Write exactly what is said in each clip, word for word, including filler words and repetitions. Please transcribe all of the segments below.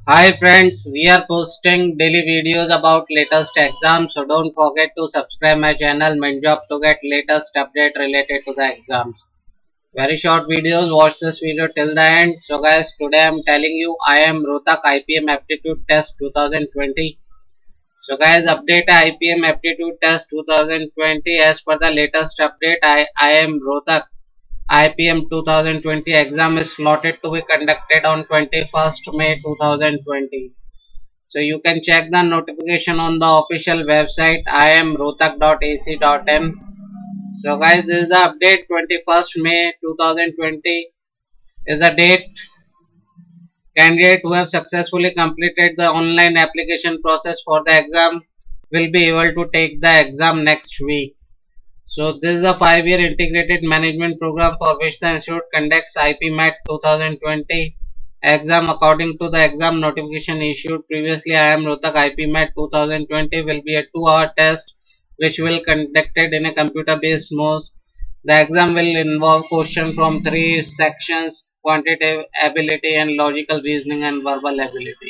Hi friends, we are posting daily videos about latest exams, so don't forget to subscribe my channel MintJob to get latest update related to the exams. Very short videos, watch this video till the end. So guys, today I am telling you I am Rohtak I P M Aptitude Test twenty twenty. So guys, update I P M Aptitude Test twenty twenty as per the latest update. I, I am Rohtak I P M twenty twenty exam is slotted to be conducted on twenty-first May twenty twenty. So you can check the notification on the official website I am rohtak dot a c dot in. So guys, this is the update. twenty-first May twenty twenty is the date. Candidates who have successfully completed the online application process for the exam will be able to take the exam next week. So this is a five-year integrated management program for which the institute conducts I P M A T twenty twenty exam according to the exam notification issued previously. I am Rohtak I P M A T twenty twenty will be a two-hour test which will conducted in a computer-based mode. The exam will involve questions from three sections: quantitative ability and logical reasoning and verbal ability.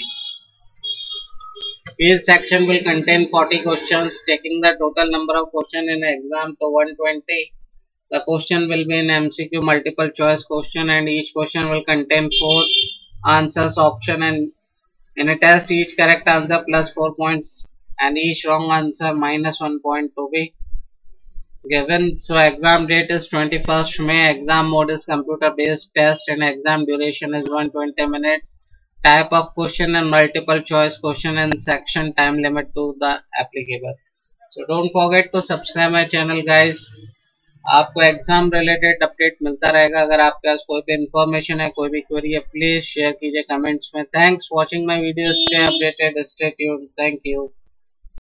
Each section will contain forty questions, taking the total number of questions in exam to one hundred twenty. The question will be an M C Q multiple choice question and each question will contain four answers option, and in a test each correct answer plus four points and each wrong answer minus one point to be given. So exam date is twenty-first May. Exam mode is computer based test and exam duration is one hundred twenty minutes. Type of question and multiple choice question and section time limit to the applicable. So don't forget to subscribe my channel guys. आपको exam related update मिलता रहेगा. अगर आपके पास कोई भी information है, कोई भी क्वेरी है, प्लीज शेयर कीजिए कमेंट्स में. Thanks watching my video. Stay updated, stay tuned. Thank you.